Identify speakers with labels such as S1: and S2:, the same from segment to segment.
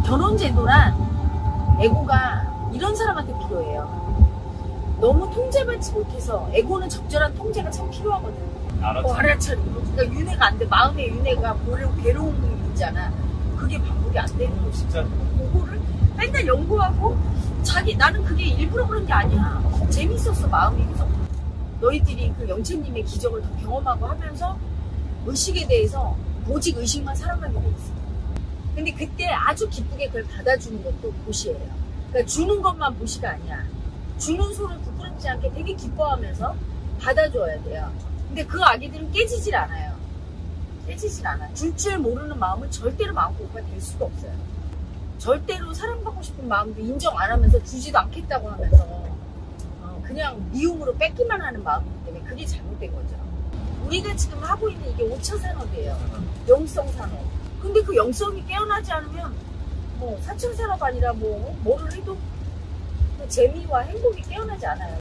S1: 결혼제도란 에고가 이런 사람한테 필요해요. 너무 통제받지 못해서 에고는 적절한 통제가 참 필요하거든. 알아차리고. 그러니까 윤회가 안 돼. 마음의 윤회가 괴로움이 있잖아. 그게 반복이 안 되는 거지.
S2: 진짜.
S1: 그거를 맨날 연구하고 나는 그게 일부러 그런 게 아니야. 재밌었어 마음이. 그래서 너희들이 그 영채님의 기적을 더 경험하고 하면서 의식에 대해서 오직 의식만 살아가게 돼 있어. 근데 그때 아주 기쁘게 그걸 받아주는 것도 보시예요. 그러니까 주는 것만 보시가 아니야. 주는 소를 부끄럽지 않게 되게 기뻐하면서 받아줘야 돼요. 근데 그 아기들은 깨지질 않아요. 깨지질 않아. 줄 줄 모르는 마음은 절대로 마음고가 될 수가 없어요. 절대로 사랑받고 싶은 마음도 인정 안 하면서 주지도 않겠다고 하면서 그냥 미움으로 뺏기만 하는 마음이기 때문에 그게 잘못된 거죠. 우리가 지금 하고 있는 이게 5차 산업이에요. 영성 산업. 근데 그 영성이 깨어나지 않으면 뭐 4차 산업 아니라 뭐를 해도 그 재미와 행복이 깨어나지 않아요.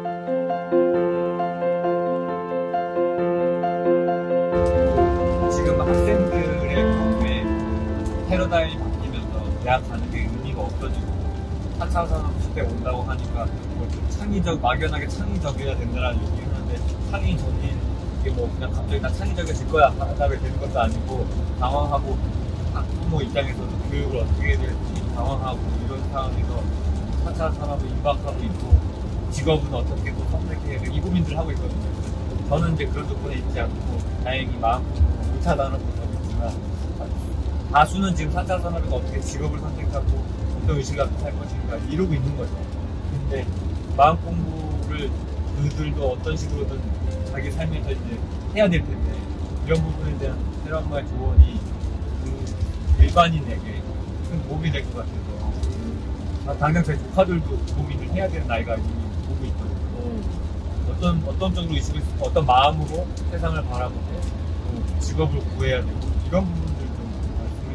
S2: 지금 학생들의 경우에 패러다임이 바뀌면서 대학 가는 게 의미가 없어지고 4차 산업 시대 온다고 하니까 막연하게 창의적이어야 된다라는 얘기 했는데 창의적인 이게 뭐 그냥 갑자기 다 창의적이어질 거야 하다가 되는 것도 아니고 당황하고 부모 입장에서는 교육을 어떻게 해야 될지 당황하고 이런 상황에서 4차 산업을 임박하고 있고 직업은 어떻게 또 선택해야 될지 이 고민들을 하고 있거든요. 저는 이제 그런 조건에 있지 않고 다행히 마음 못하다는 것도 있지만 다수는 지금 4차 산업에서 어떻게 직업을 선택하고 어떤 의식을 갖고 살 것인가 이러고 있는 거죠. 근데 마음 공부를 그들도 어떤 식으로든 자기 삶에서 이제 해야 될 텐데 이런 부분에 대한 테라마의 조언이 그 일반인에게 큰 도움이 될 것 같아서 당장 제 조카들도 고민을 해야 되는 나이가 이미 오고 있거든요. 어떤 정도 의식을 어떤 마음으로 세상을 바라보고 직업을 구해야 되고 이런 부분들 좀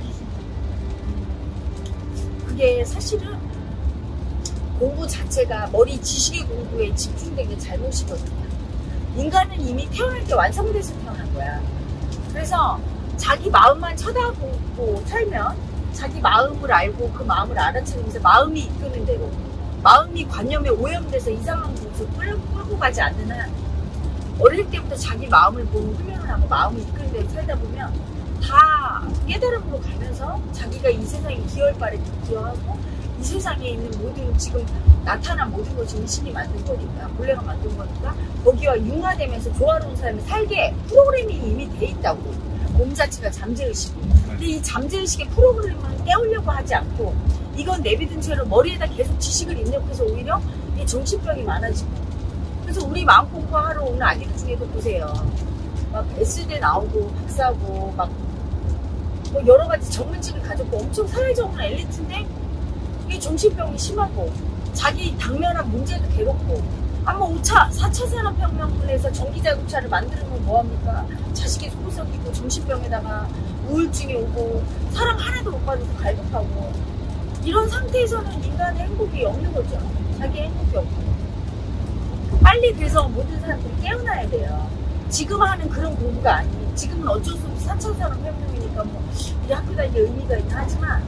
S2: 말씀해 주시면.
S1: 그게 사실은 공부 자체가 머리 지식의 공부에 집중된 게 잘못이거든요. 인간은 이미 태어날 때 완성돼서 태어난 거야. 그래서 자기 마음만 쳐다보고 살면 자기 마음을 알고 그 마음을 알아차리면서 마음이 이끄는 대로 마음이 관념에 오염돼서 이상한 곳으로 끌고 가지 않는 한 어릴 때부터 자기 마음을 보는 훈련을 하고 마음을 이끄는 대로 살다 보면 다 깨달음으로 가면서 자기가 이 세상에 기여할 바를 기여하고 이 세상에 있는 모든 지금 나타난 모든 것이 의식이 만든 거니까 본래가 만든 거니까 거기와 융화되면서 조화로운 삶을 살게 프로그램이 이미 돼 있다고. 몸 자체가 잠재의식이. 근데 이 잠재의식의 프로그램을 깨우려고 하지 않고 이건 내비둔 채로 머리에다 계속 지식을 입력해서 오히려 이 정신병이 많아지고. 그래서 우리 마음 공부하러 오는 아기들 중에도 보세요. 막 S대 나오고 박사고 막 뭐 여러 가지 전문직을 가졌고 엄청 사회적으로 엘리트인데 이게 정신병이 심하고 자기 당면한 문제도 괴롭고 한번 4차 산업혁명군에서 전기자동차를 만드는 건 뭐합니까? 자식이 소속이고 정신병에다가 우울증이 오고 사랑 하나도 못 받아서 갈급하고 이런 상태에서는 인간의 행복이 없는 거죠. 자기 행복이 없고 빨리 그래서 모든 사람들이 깨어나야 돼요. 지금 하는 그런 공부가 아니에요. 지금은 어쩔 수 없이 4차 산업혁명이니까 뭐 이 학교 다니는 게 의미가 있다 하지만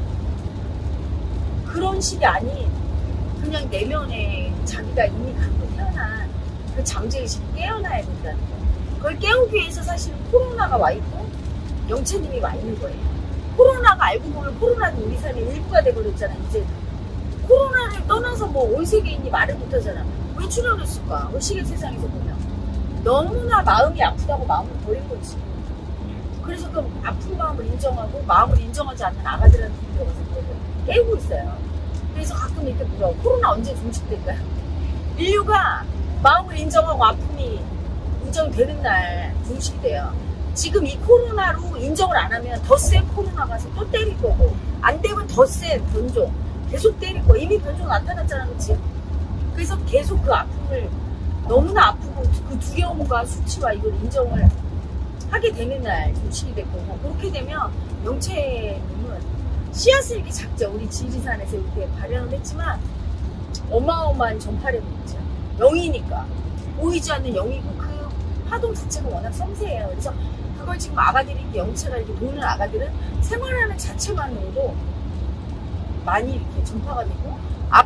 S1: 그런 식이 아닌 그냥 내면에 자기가 이미 갖고 태어난 그 잠재의식이 깨어나야 된다는 거. 그걸 깨우기 위해서 사실은 코로나가 와 있고 영채님이 와 있는 거예요. 코로나가 알고 보면 코로나는 우리 삶의 일부가 돼버렸잖아. 이제 코로나를 떠나서 뭐 온 세계인이 말을 못하잖아. 왜 출연했을까? 의식의 세상에서 보면 너무나 마음이 아프다고 마음을 버린 거지. 그래서 그 아픈 마음을 인정하고 마음을 인정하지 않는 아가들한테 들어가서 깨우고 있어요. 그래서 가끔 이렇게 물어. 코로나 언제 종식될까요? 인류가 마음을 인정하고 아픔이 인정되는 날 종식돼요. 지금 이 코로나로 인정을 안 하면 더 센 코로나가 또 때릴 거고 안 되면 더 센 변종 계속 때릴 거. 이미 변종 나타났잖아. 그치? 그래서 계속 그 아픔을 너무나 아프고 그 두려움과 수치와 이걸 인정을 하게 되는 날 종식이 될 거고 그렇게 되면 영채님은 씨앗을 이렇게 작죠. 우리 지리산에서 이렇게 발현을 했지만 어마어마한 전파력이 있죠. 영이니까 보이지 않는 영이고 그 파동 자체가 워낙 섬세해요. 그래서 그걸 지금 아가들이 영채가 이렇게 보는 아가들은 생활하는 자체만으로도 많이 이렇게 전파가 되고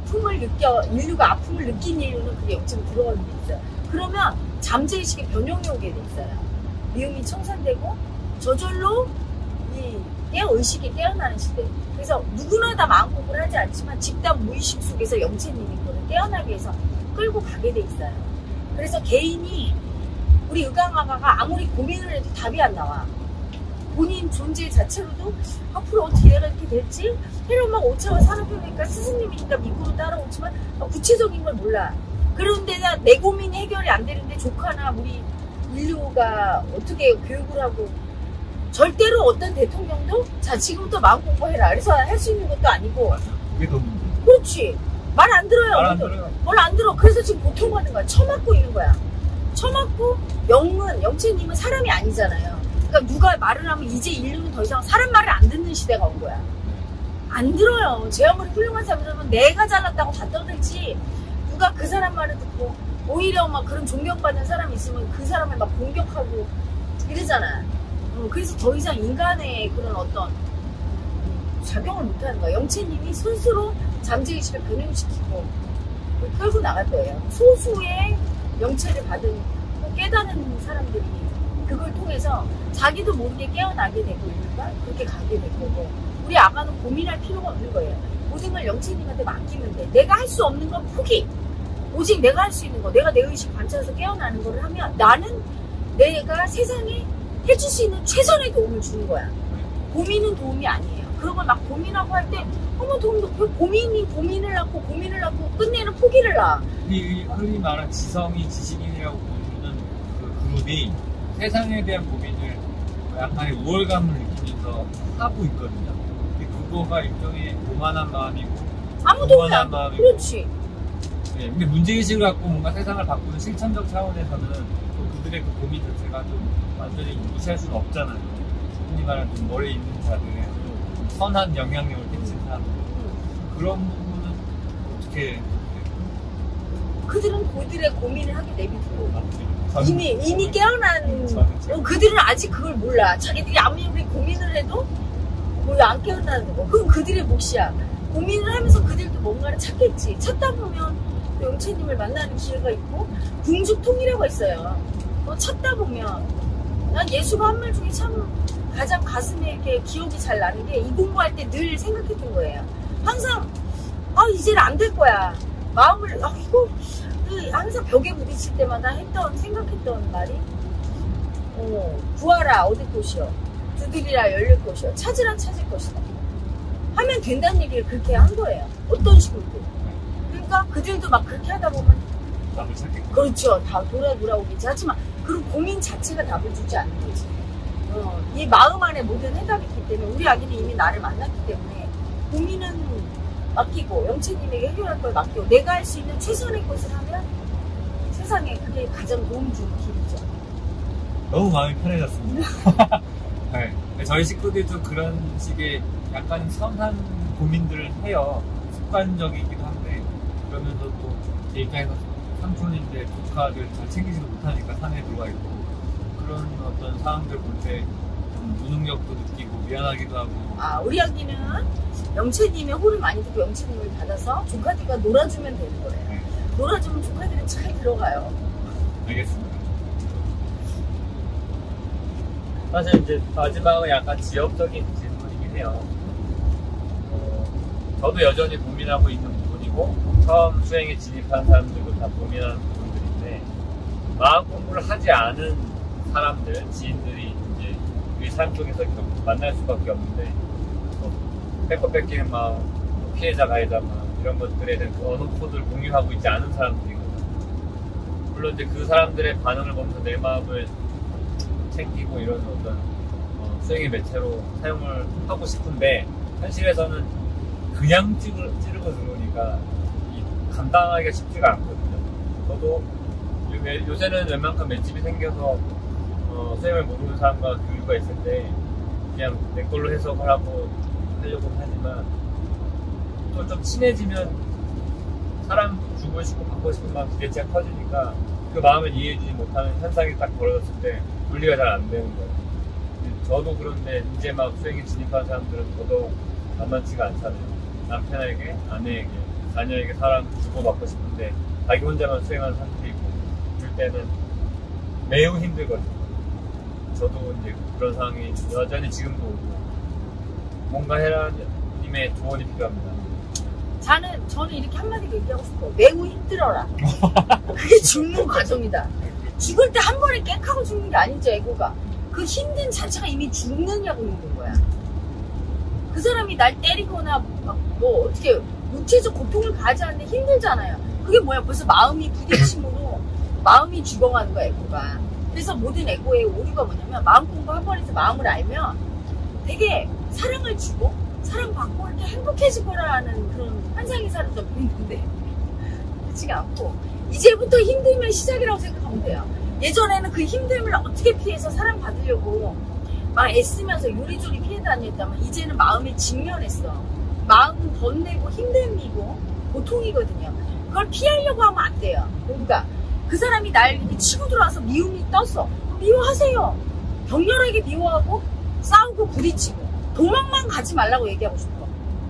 S1: 인류가 아픔을 느낀 이유는 그게 영적으로 들어가는 게 있어요. 그러면 잠재의식의 변형이 오게 돼 있어요. 미움이 청산되고 저절로 이 의식이 깨어나는 시대. 그래서 누구나 다 마음공부를 하지 않지만 집단 무의식 속에서 영체님이 그걸 깨어나기 위해서 끌고 가게 돼 있어요. 그래서 개인이 우리 의강아가가 아무리 고민을 해도 답이 안 나와. 본인 존재 자체로도 앞으로 어떻게 내가 이렇게 될지 해로막 5차원 산업협회니까 스승님이니까 믿고도 따라오지만 구체적인 걸 몰라. 그런데 내 고민이 해결이 안 되는데 조카나 우리 인류가 어떻게 교육을 하고 절대로 어떤 대통령도 자 지금부터 마음 공부해라 그래서 할 수 있는 것도 아니고
S2: 그게 더 문제.
S1: 그렇지. 말 안 들어요.
S2: 말 안 들어요.
S1: 뭘 안 들어. 그래서 지금 고통받는 거야. 처맞고 있는 거야. 처맞고 영체님은 사람이 아니잖아요. 그러니까 누가 말을 하면 이제 인류는 더 이상 사람 말을 안 듣는 시대가 온 거야. 안 들어요. 제 아무리 훌륭한 사람이라면 내가 잘났다고 다 떠들지. 누가 그 사람 말을 듣고 오히려 막 그런 존경받는 사람이 있으면 그 사람을 막 공격하고 이러잖아. 그래서 더 이상 인간의 그런 어떤 작용을 못하는 거야. 영체님이 스스로 잠재의식을 변형시키고 끌고 나갈 거예요. 소수의 영체를 받은 깨달은 사람들이 그걸 통해서 자기도 모르게 깨어나게 되고 인류가 그렇게 가게 될 거고 우리 아가는 고민할 필요가 없는 거예요. 모든 걸 영체님한테 맡기면 돼. 내가 할 수 없는 건 포기. 오직 내가 할 수 있는 거, 내가 내 의식 관찰해서 깨어나는 걸 하면 나는 내가 세상에 해줄 수 있는 최선의 도움을 주는 거야. 고민은 도움이 아니에요. 그런 걸 막 고민하고 할 때 어머 도움도 고민을 낳고 끝내는 포기를 놔.
S2: 이 흔히 말하는 지성이 지식인이라고 부르는 그 그룹이 세상에 대한 고민을 약간의 우월감을 느끼면서 하고 있거든요. 근데 그거가 일종의 오만한 마음이고
S1: 아무도 안 그렇지.
S2: 네, 근데 문제의식을 갖고 뭔가 세상을 바꾸는 실천적 차원에서는 또 그들의 그 고민 자체가 좀 완전히 무시할 수는 없잖아요. 흔히 말하는 좀 머리에 있는 자들의 선한 영향력을 끼치는 사람들. 그런 부분은 어떻게
S1: 그들은 그들의 고민을 하게 내비두고 이미 깨어난 그들은 아직 그걸 몰라. 자기들이 아무리 고민을 해도 뭘 안 깨어나는 거. 그건 그들의 몫이야. 고민을 하면서 그들도 뭔가를 찾겠지. 찾다 보면 영체님을 만나는 기회가 있고 궁죽통이라고 있어요. 찾다 보면 난 예수가 한 말 중에 참 가장 가슴에 이렇게 기억이 잘 나는 게 이 공부할 때 늘 생각했던 거예요. 항상 이제는 안 될 거야. 마음을 이거 항상 벽에 부딪힐 때마다 생각했던 말이 구하라 얻을 것이요 두드리라 열릴 것이요 찾으라 찾을 것이다 하면 된다는 얘기를 그렇게 한 거예요. 어떤 식으로든. 그러니까 그들도 막 그렇게 하다 보면
S2: 답을 찾겠고
S1: 그렇죠. 다 돌아오겠지. 하지만 그런 고민 자체가 답을 주지 않는 거지. 이 마음 안에 모든 해답이 있기 때문에 우리 아기는 이미 나를 만났기 때문에 고민은 맡기고 영체님에게 해결할 걸 맡기고 내가 할 수 있는 최선의 것을 하면 세상에 그게 가장 도움 주는 길이죠.
S2: 너무 마음이 편해졌습니다. 네. 저희 식구들도 그런 식의 약간 선한 고민들을 해요. 습관적이기도 한데 그러면서 또 제 입장에서 삼촌인데 조카들 잘 챙기지도 못하니까 산에 들어와 있고 그런 어떤 상황들 볼 때 좀 무능력도 느끼고 미안하기도 하고.
S1: 우리 아기는 영채님의 호를 많이 듣고 영채님을 받아서 조카들과 놀아주면 되는 거예요.
S2: 네.
S1: 놀아주면 조카들은 잘 들어가요.
S2: 알겠습니다. 사실 이제 마지막은 약간 지역적인 질문이긴 해요. 저도 여전히 고민하고 있는 부분이고 처음 수행에 진입한 사람들도 다 고민하는 부분들인데 마음 공부를 하지 않은 사람들, 지인들이 이제 우리 삶 속에서 만날 수밖에 없는데 뺏기는 마음, 피해자, 가해자 마음 이런 것들에 대한 그 언어 코드를 공유하고 있지 않은 사람들이거든요. 물론 이제 그 사람들의 반응을 보면서 내 마음을 챙기고 이런 어떤 수행의 매체로 사용을 하고 싶은데 현실에서는 그냥 찌르고 들어오니까 감당하기가 쉽지가 않거든요. 저도 요새는 웬만큼 맷집이 생겨서 수행을 모르는 사람과 교류가 있을 때 그냥 내 걸로 해석을 하고 하려고 하지만 또 좀 친해지면 사람 주고 싶고 받고 싶은 마음 기대치가 커지니까 그 마음을 이해해주지 못하는 현상이 딱 벌어졌을 때 분리가 잘 안 되는 거예요. 저도 그런데 이제 막 수행에 진입한 사람들은 더더욱 만만치가 않잖아요. 남편에게, 아내에게, 자녀에게 사랑 주고받고 싶은데 자기 혼자만 수행한 상태이고 그럴 때는 매우 힘들거든요. 저도 이제 그런 상황이 여전히 지금도 오고 뭔가 헤라님의 조언이 필요합니다.
S1: 저는 이렇게 한마디로 얘기하고 싶어. 매우 힘들어라. 그게 죽는 과정이다. 죽을 때 한 번에 깽하고 죽는 게 아니죠, 에고가. 그 힘든 자체가 이미 죽느냐고 있는 거야. 그 사람이 날 때리거나 뭐 어떻게 육체적 고통을 가하지 않는데 힘들잖아요. 그게 뭐야? 벌써 마음이 부딪힘으로 마음이 죽어가는 거야, 에고가. 그래서 모든 에고의 오류가 뭐냐면 마음 공부 한 번 해서 마음을 알면 되게 사랑을 주고 사랑받고 이렇게 행복해질 거라는 그런 환상이 사라져 보이는데 그렇지가 않고 이제부터 힘들면 시작이라고 생각하면 돼요. 예전에는 그 힘듦을 어떻게 피해서 사랑받으려고 막 애쓰면서 요리조리 피해 다녔다면 이제는 마음에 직면했어. 마음은 번뇌고 힘듦이고 고통이거든요. 그걸 피하려고 하면 안 돼요. 그러니까 그 사람이 날 이렇게 치고 들어와서 미움이 떴어. 미워하세요. 격렬하게 미워하고 싸우고 부딪히고 도망만 가지 말라고 얘기하고 싶어.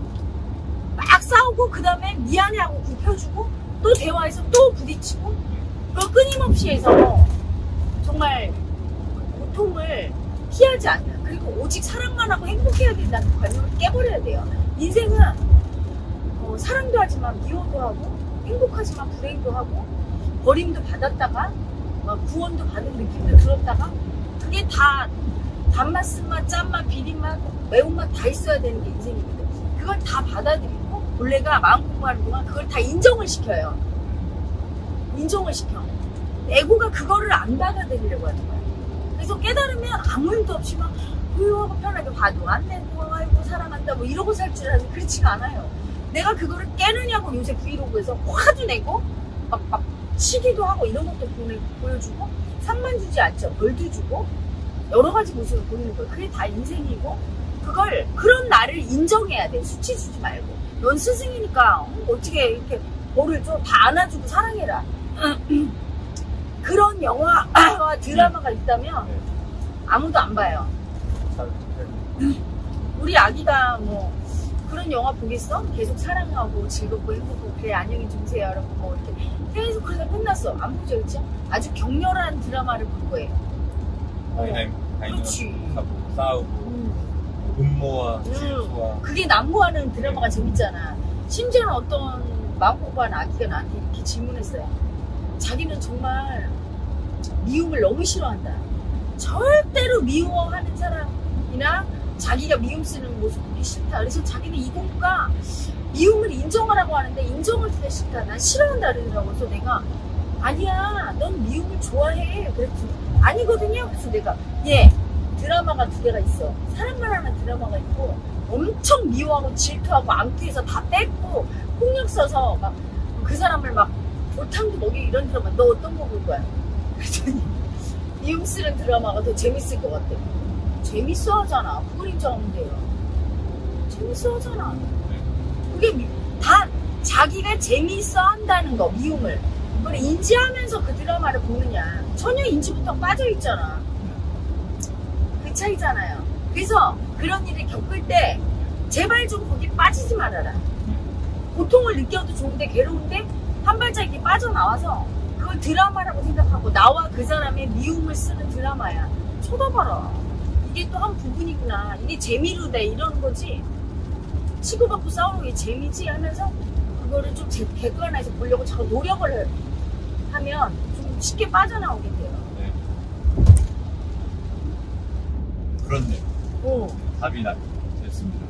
S1: 막 싸우고 그 다음에 미안해하고 굽혀주고 또 대화해서 또 부딪히고 그걸 끊임없이 해서 정말 고통을 피하지 않는, 그리고 오직 사랑만 하고 행복해야 된다는 관념을 깨버려야 돼요. 인생은 사랑도 하지만 미워도 하고 행복하지만 불행도 하고 버림도 받았다가 구원도 받은 느낌도 들었다가 그게 다 단맛, 쓴맛, 짠맛, 비린맛, 매운맛 다 있어야 되는 게 인생입니다. 그걸 다 받아들이고 본래가 마음 공부하는 동안 그걸 다 인정을 시켜요. 인정을 시켜. 에고가 그거를 안 받아들이려고 하는 거야. 그래서 깨달으면 아무 일도 없이 막 조용하고 편하게 화도 안 내고 아이고 사랑한다 뭐 이러고 살 줄 아는데 그렇지가 않아요. 내가 그거를 깨느냐고 요새 브이로그에서 화도 내고 막 치기도 하고 이런 것도 보여주고 상만 주지 않죠. 벌도 주고 여러 가지 모습을 보이는 거예요. 그게 다 인생이고 그런 나를 인정해야 돼. 수치 주지 말고. 넌 스승이니까 어떻게 이렇게 벌을 줘. 다 안아주고 사랑해라. 그런 영화와 드라마가 있다면 아무도 안 봐요. 우리 아기가 뭐 그런 영화 보겠어? 계속 사랑하고 즐겁고 행복하고 그래 안녕히 주무세요 여러분 뭐 이렇게 계속 그러다 끝났어. 안 보죠, 그렇죠? 아주 격렬한 드라마를 볼 거예요. 그렇지.
S2: 싸우고 음모와 질투와
S1: 그게 난무하는 드라마가 재밌잖아. 심지어는 어떤 마음공부한 아기가 나한테 이렇게 질문했어요. 자기는 정말 미움을 너무 싫어한다. 절대로 미워하는 사람이나 자기가 미움 쓰는 모습 보기 싫다. 그래서 자기는 이 공부가 미움을 인정하라고 하는데 인정을 하기 싫다. 난 싫어한다 그러더라고. 그래서 내가 아니야 넌 미움을 좋아해 그랬더니 아니거든요. 그래서 내가 드라마가 두 개가 있어. 사랑만 하는 드라마가 있고 엄청 미워하고 질투하고 암투해서 다 뺏고 폭력 써서 막 그 사람을 막 돌탕도 먹이고 이런 드라마 너 어떤 거 볼 거야? 그랬더니 미움 쓰는 드라마가 더 재밌을 것 같아. 재밌어 하잖아. 그걸 인정하면 돼요. 재밌어 하잖아. 그게 다 자기가 재밌어 한다는 거, 미움을. 그걸 인지하면서 그 드라마를 보느냐. 전혀 인지부터 빠져있잖아. 그 차이잖아요. 그래서 그런 일을 겪을 때 제발 좀 거기 빠지지 말아라. 고통을 느껴도 좋은데 괴로운데 한 발짝 이렇게 빠져나와서 그걸 드라마라고 생각하고 나와 그 사람의 미움을 쓰는 드라마야. 쳐다봐라. 이게 또 한 부분이구나. 이게 재미로 돼 이러는 거지. 치고받고 싸우는 게 재미지 하면서 그거를 좀 객관화해서 보려고 자꾸 노력을 하면 좀 쉽게 빠져나오게 돼요.
S2: 네. 그렇네. 답이 됐습니다.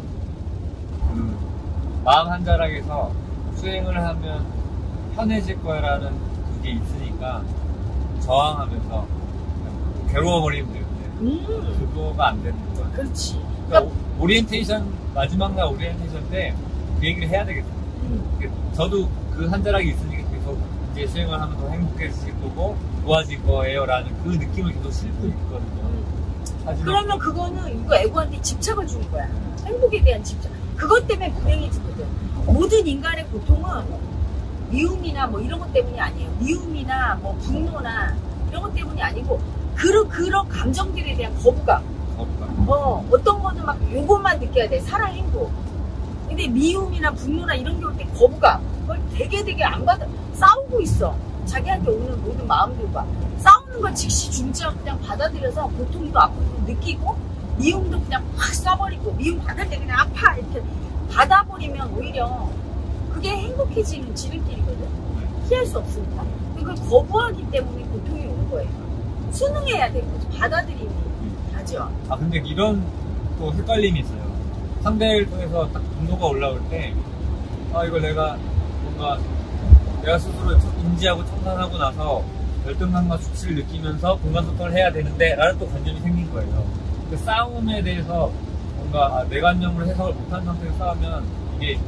S2: 마음 한 자락에서 수행을 하면 편해질 거라는 그게 있으니까 저항하면서 괴로워버리면 돼요. 그거가 안 되는 거야.
S1: 그렇지.
S2: 그러니까 오리엔테이션 마지막 날 오리엔테이션 때 그 얘기를 해야 되겠어요. 저도 그 한 자락이 있으니까 계속 이제 수행을 하면 더 행복해질 거고 좋아질 거예요라는 그 느낌을 계속 싣고 있거든요.
S1: 그러면 그거는 이거 에고한테 집착을 주는 거야. 행복에 대한 집착. 그것 때문에 불행해지거든. 모든 인간의 고통은 미움이나 뭐 이런 것 때문이 아니에요. 미움이나 뭐 분노나 이런 것 때문이 아니고 그런 감정들에 대한 거부감. 어떤 거는 막 요것만 느껴야 돼. 사랑, 행복. 근데 미움이나 분노나 이런 게 올 때 거부감 그걸 되게 안 받아 싸우고 있어. 자기한테 오는 모든 마음들과 싸우는 걸 즉시 중지하고 그냥 받아들여서 고통도 아픔도 느끼고 미움도 그냥 확 쏴버리고 미움 받을 때 그냥 아파 이렇게 받아버리면 오히려 그게 행복해지는 지름길이거든. 피할 수 없으니까. 그걸 거부하기 때문에 고통이 오는 거예요. 순응해야 되는 거죠. 받아들임이 다죠.
S2: 아 근데 이런 또 헷갈림이 있어요. 상대를 통해서 딱 분노가 올라올 때 아 이걸 내가 뭔가 내가 스스로 인지하고 청산하고 나서 열등감과 수치를 느끼면서 공간 소통을 해야 되는데 라는 또 관념이 생긴 거예요. 그 싸움에 대해서 뭔가 내관념으로 해석을 못한 상태에서 싸우면 이게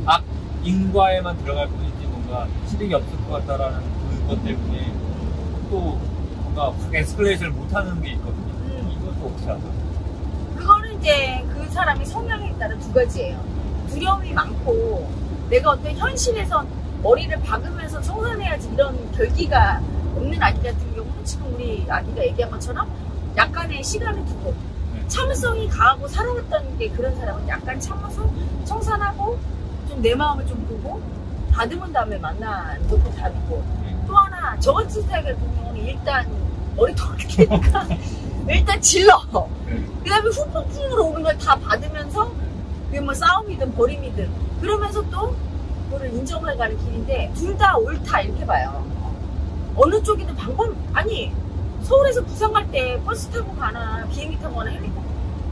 S2: 악인과에만 들어갈 뿐이지 뭔가 실익이 없을 것 같다라는 그것 때문에 또 뭔가 확 에스컬레이션을 못하는 게 있거든요. 이것도 어떻게 하죠?
S1: 그거는 이제 그 사람의 성향에 따라 두 가지예요. 두려움이 많고 내가 어떤 현실에서 머리를 박으면서 청산해야지 이런 결기가 없는 아기 같은 경우는 지금 우리 아기가 얘기한 것처럼 약간의 시간을 두고 참을성이 강하고 살아왔던 게 그런 사람은 약간 참아서 청산하고 좀 내 마음을 좀 보고 다듬은 다음에 만나 놓고 다니고 또 하나 저 같은 스타일 같은 경우는 일단 머리 털리니까 일단 질러 그 다음에 후폭풍으로 오는 걸 다 받으면서 그게 뭐 싸움이든 버림이든 그러면서 또 그거를 인정을 가는 길인데 둘 다 옳다 이렇게 봐요. 어느 쪽이든 방법 아니 서울에서 부산 갈 때 버스 타고 가나 비행기 타고 가나 헬리콥터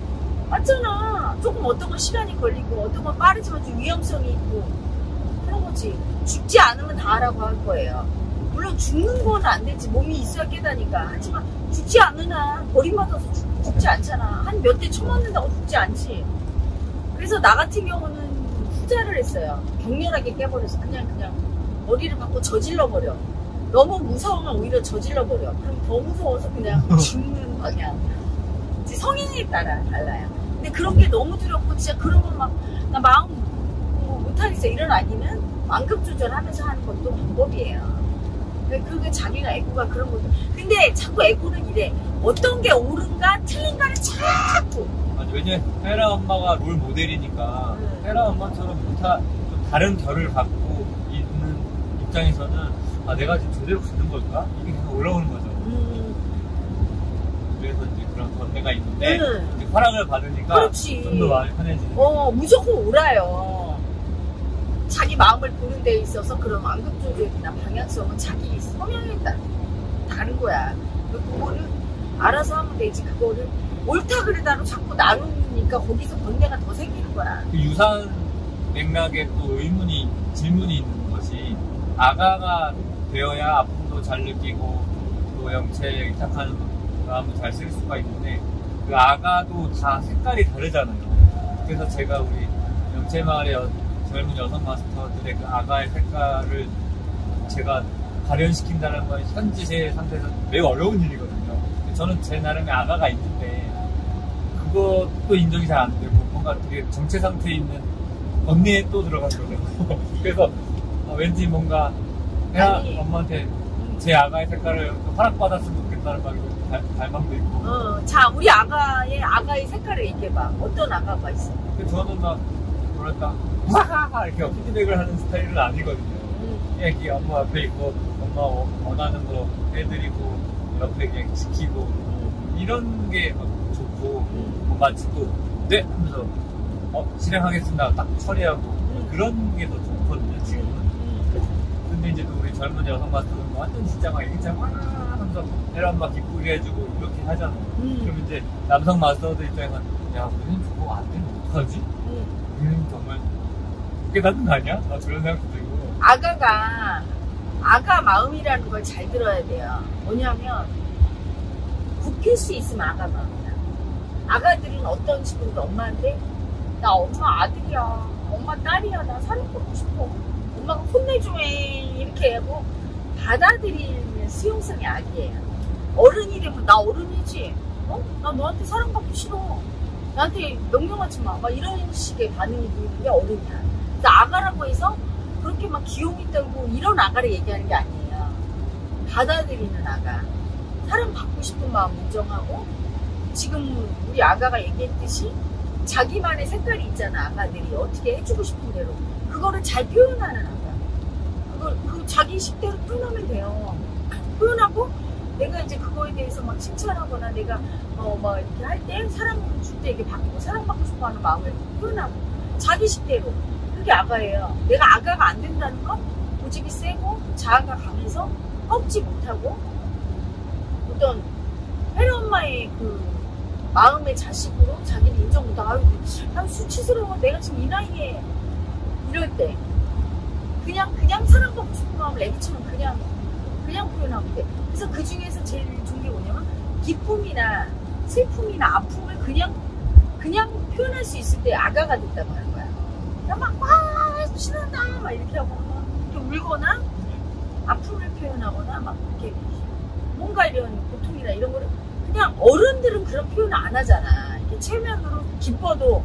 S1: 맞잖아. 조금 어떤 건 시간이 걸리고 어떤 건 빠르지만 좀 위험성이 있고 그런 거지. 죽지 않으면 다 하라고 할 거예요. 물론 죽는 건 안 되지. 몸이 있어야 깨다니까. 하지만 죽지 않는 한 버림받아서 죽지 않잖아. 한 몇 대 쳐맞는다고 죽지 않지. 그래서 나 같은 경우는 후자를 했어요. 격렬하게 깨버려서 그냥 머리를 받고 저질러버려. 너무 무서우면 오히려 저질러버려. 그럼 더 무서워서 그냥 죽는 방향. 이제 성인에 따라 달라요. 근데 그런 게 너무 두렵고 진짜 그런 건 막 나 마음 못하겠어 이런 아기는 완급 조절하면서 하는 것도 방법이에요. 그게 자기가 애고가 그런 것도. 근데 자꾸 애고는 이래. 어떤 게 옳은가 틀린가를 자꾸.
S2: 맞아. 왜냐면 헤라 엄마가 롤 모델이니까 헤라 엄마처럼 좀 다른 결을 갖고 있는 입장에서는 아 내가 지금 제대로 가는 걸까? 이게 계속 올라오는 거죠. 그래서 이제 그런 건네가 있는데 이제 허락을 받으니까 좀 더 마음이 편해지는.
S1: 무조건 옳아요. 자기 마음을 보는 데 있어서 그런 완급 조절이나 방향성은 자기 성향에 따라 다른 거야. 그거를 알아서 하면 되지. 그거를 옳다 그르다로 자꾸 나누니까 거기서 번뇌가 더 생기는 거야.
S2: 그 유산 맥락에 또 질문이 있는 것이 아가가 되어야 아픔도 잘 느끼고 또 영체에 의탁하는 마음도 잘 쓸 수가 있는데 그 아가도 다 색깔이 다르잖아요. 그래서 제가 우리 영체마을의 젊은 여성 마스터들의 그 아가의 색깔을 제가 발현시킨다는 건 현지 제 상태에서 매우 어려운 일이거든요. 저는 제 나름의 아가가 있는데 그것도 인정이 잘 안 되고 뭔가 되게 정체 상태에 있는 언니에 또 들어가거든요. 그래서 왠지 뭔가 헤라 엄마한테 제 아가의 색깔을 허락받았으면 좋겠다는 갈망도 있고.
S1: 자, 우리 아가의 색깔을 얘기해봐. 어떤 아가가 있어?
S2: 저는 막 뭐랄까 와하하 이렇게 피드백을 하는 스타일은 아니거든요. 그냥 이렇게 엄마 앞에 있고 엄마 원하는 거 해드리고 옆에 그냥 지키고 이런 게 막 좋고 마치 또 네 하면서 실행하겠습니다 딱 처리하고 그런 게 더 좋거든요 지금은. 근데 이제 또 우리 젊은 여성 마스터는 완전 진짜 막 일장 와 하면서 헤라 엄마 기쁘게 해주고 이렇게 하잖아요. 그럼 이제 남성 마스터들 입장에서는 야 우리는 저거 안 되면 어떡하지? 우리는 정말 깨닫는 거 아니야? 그런 생각도 들고.
S1: 아가 마음이라는 걸 잘 들어야 돼요. 뭐냐면 굽힐 수 있으면 아가 마음이야. 아가들은 어떤 식으로 엄마한테 나 엄마 아들이야, 엄마 딸이야, 나 사랑받고 싶어, 엄마가 혼내줘 이렇게 하고 받아들이는 수용성이 아기예요. 어른이 되면 나 어른이지, 나 너한테 사랑받기 싫어, 나한테 명령하지 마, 막 이런 식의 반응이 보이는 게 어른이야. 그래서 아가라고 해서 그렇게 막 기용이 떨고 이런 아가를 얘기하는 게 아니에요. 받아들이는 아가, 사랑받고 싶은 마음 인정하고, 지금 우리 아가가 얘기했듯이 자기만의 색깔이 있잖아. 아가들이 어떻게 해주고 싶은 대로 그거를 잘 표현하는 아가. 그 자기 식대로 표현하면 돼요. 표현하고 내가 이제 그거에 대해서 막 칭찬하거나 내가 막 이렇게 할 때 사랑을 줄 때 이렇게 받고 사랑받고 싶어하는 마음을 표현하고 자기 식대로 그게 아가예요. 내가 아가가 안 된다는 건 고집이 세고 자아가 강해서 꺾지 못하고 어떤 혜라 엄마의 그 마음의 자식으로 자기를 인정 못하고 난 수치스러워. 내가 지금 이 나이에 이럴 때 그냥 사랑받고 싶은 마음을 애기처럼 그냥 표현하면 돼. 그래서 그 중에서 제일 좋은 게 뭐냐면 기쁨이나 슬픔이나 아픔을 그냥 표현할 수 있을 때 아가가 됐다고 하는 거야. 그냥 막 신난다 막 이렇게 하고 이렇게 울거나 아픔을 표현하거나 막 이렇게 뭔가 이런 고통이나 이런 거를 그냥 어른들은 그런 표현을 안 하잖아. 이렇게 체면으로 기뻐도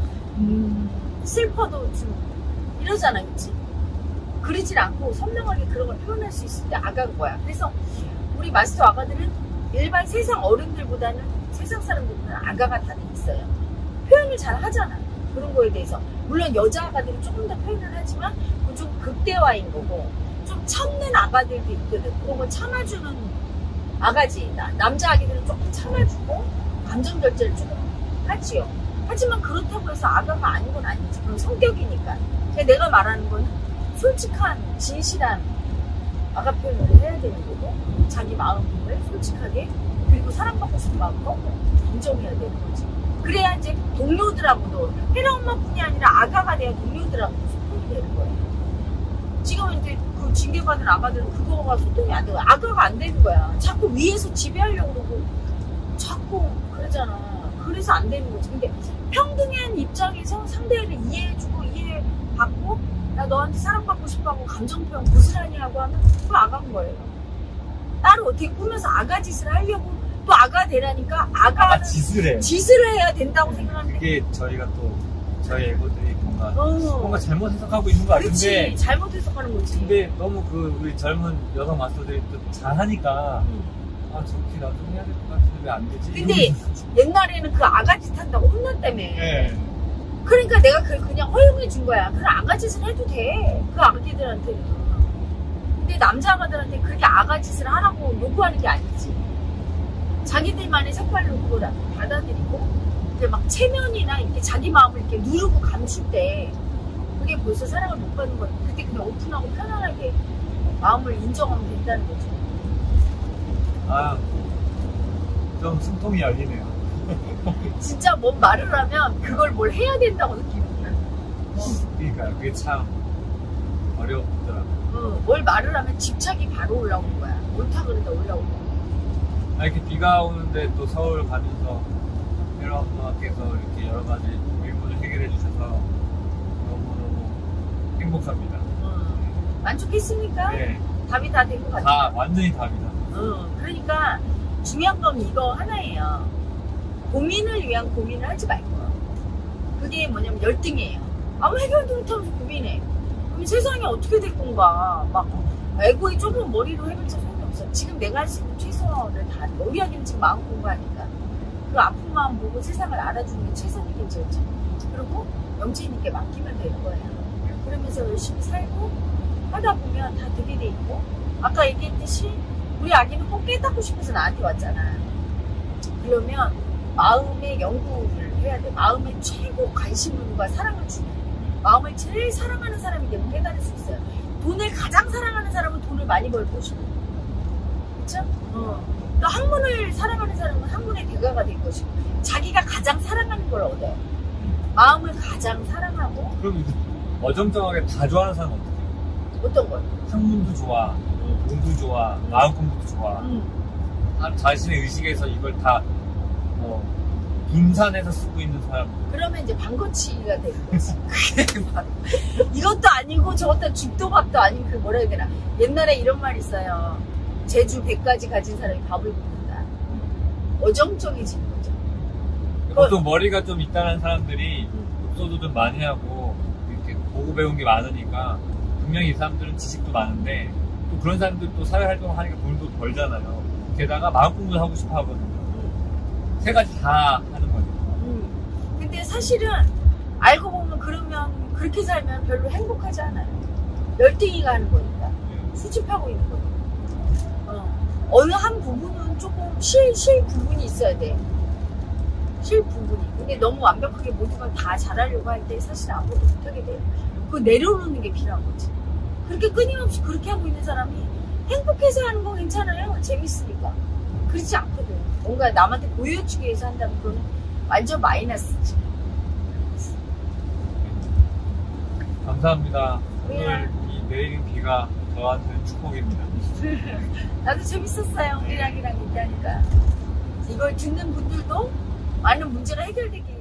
S1: 슬퍼도 좀 이러잖아, 그치? 그러질 않고 선명하게 그런 걸 표현할 수 있을 때 아가가 뭐야. 그래서 우리 마스터 아가들은 일반 세상 어른들보다는 세상 사람들보다는 아가가 다 돼 있어요. 표현을 잘 하잖아. 그런 거에 대해서. 물론 여자 아가들이 조금 더 표현을 하지만 그건 좀 극대화인 거고 좀 참는 아가들도 있거든. 그런 걸 참아주는 아가지. 남자 아기들은 조금 참아주고 감정 결제를 조금 하지요. 하지만 그렇다고 해서 아가가 아닌 건 아니지. 그건 성격이니까. 내가 말하는 거는 솔직한 진실한 아가 표현을 해야 되는 거고 자기 마음을 솔직하게 그리고 사랑받고 싶은 마음을 꼭 인정해야 되는 거지. 그래야 이제 동료들하고도 혜라 엄마뿐이 아니라 아가가 돼야 동료들하고도 소통이 되는 거예요. 지금 이제 그 징계받은 아가들은 그거가 소통이 안 되고 아가가 안 되는 거야. 자꾸 위에서 지배하려고 그러고 자꾸 그러잖아. 그래서 안 되는 거지. 근데 평등한 입장에서 상대를 이해해주고 이해받고 나 너한테 사랑받고 싶어하고 감정표현 고스란히 하고 하면 또 아가인 거예요. 딸을 어떻게 꾸며서 아가 짓을 하려고 또 아가 되라니까 아가는 짓을 해야 된다고 생각하는데
S2: 그게 저희가 또 저희 애고들이 뭔가 잘못 해석하고 있는 거 같은데
S1: 그렇지 잘못 해석하는 거지.
S2: 근데 너무 우리 젊은 여성 마스터들이 또 잘하니까 저렇게 나도 해야 될 것 같은데 왜 안 되지?
S1: 근데 옛날에는 그 아가 짓 한다고 혼났다며.
S2: 네.
S1: 그러니까 내가 그냥 허용해 준 거야. 그래 아가짓을 해도 돼. 그 아기들한테는. 근데 남자 아가들한테 그렇게 아가짓을 하라고 요구하는 게 아니지. 자기들만의 색깔로 그걸 받아들이고 이제 막 체면이나 이렇게 자기 마음을 이렇게 누르고 감출 때 그게 벌써 사랑을 못 받는 거야. 그때 그냥 오픈하고 편안하게 마음을 인정하면 된다는 거죠.
S2: 좀 숨통이 열리네요.
S1: 진짜 뭔 말을 하면 그걸 뭘 해야 된다고 느끼거든요.
S2: 그러니까요. 그게 참 어렵더라고요.
S1: 뭘 말을 하면 집착이 바로 올라오는 거야. 옳다 그러다 올라오는 거야.
S2: 이렇게 비가 오는데 또 서울 가면서 혜라 엄마께서 이렇게 여러 가지 의문을 해결해 주셔서 너무너무 행복합니다.
S1: 만족했습니까?
S2: 네.
S1: 답이 다 된 것 같아요.
S2: 다 완전히 답이다.
S1: 그러니까 중요한 건 이거 하나예요. 고민을 위한 고민을 하지 말고 그게 뭐냐면 열등이에요. 아무 해결도 못하면서 고민해. 그럼 세상이 어떻게 될 건가. 막 에고의 좁은 머리로 해봤자 소용이 없어. 지금 내가 할 수 있는 최선을 다 우리 아기는 지금 마음 공부하니까 그 아픈 마음 보고 세상을 알아주는 게 최선이겠죠. 그리고 영재님께 맡기면 되는 거예요. 그러면서 열심히 살고 하다 보면 다 되게 돼 있고 아까 얘기했듯이 우리 아기는 꼭 깨닫고 싶어서 나한테 왔잖아. 그러면 마음의 연구를 해야 돼. 마음에 최고 관심과 사랑을 주는 마음을 제일 사랑하는 사람이 되면 깨달을 수 있어요. 돈을 가장 사랑하는 사람은 돈을 많이 벌 것이고 그쵸? 또 학문을 사랑하는 사람은 학문의 대가가 될 것이고 자기가 가장 사랑하는 걸 얻어요. 마음을 가장 사랑하고
S2: 그럼 어정쩡하게 다 좋아하는 사람은 어떻게 해요?
S1: 어떤 걸?
S2: 학문도 좋아 돈도 좋아 마음 공부도 좋아 자신의 의식에서 이걸 다 분산해서 쓰고 있는 사람.
S1: 그러면 이제 방거치가 되는 거지. 이것도 아니고 저것도 죽도밥도 아닌 그 뭐라 해야 되나. 옛날에 이런 말 있어요. 제주 100가지 가진 사람이 밥을 굶는다. 어정쩡해지는 거죠.
S2: 보통 머리가 좀 있다는 사람들이 독서도 좀 많이 하고 이렇게 보고 배운 게 많으니까 분명히 이 사람들은 지식도 많은데 또 그런 사람들 또 사회활동을 하니까 돈도 벌잖아요. 게다가 마음 공부를 하고 싶어 하거든요. 세 가지 다 하는 거죠.
S1: 근데 사실은 알고 보면 그러면 그렇게 살면 별로 행복하지 않아요. 열등이가 하는 거니까. 수집하고 있는 거니까. 어느 한 부분은 조금 실 부분이 있어야 돼. 실 부분이. 근데 너무 완벽하게 모든 걸 다 잘하려고 할 때 사실 아무것도 못하게 돼요. 그거 내려놓는 게 필요한 거지. 그렇게 끊임없이 그렇게 하고 있는 사람이 행복해서 하는 건 괜찮아요. 재밌으니까. 그렇지 않거든. 뭔가 남한테 보여주기 위해서 한다면 그건 완전 마이너스지.
S2: 감사합니다. 오늘 이 내리는 비가 저한테는 축복입니다.
S1: 나도 재밌었어요. 우리랑이랑 얘기하니까. 이걸 듣는 분들도 많은 문제가 해결되길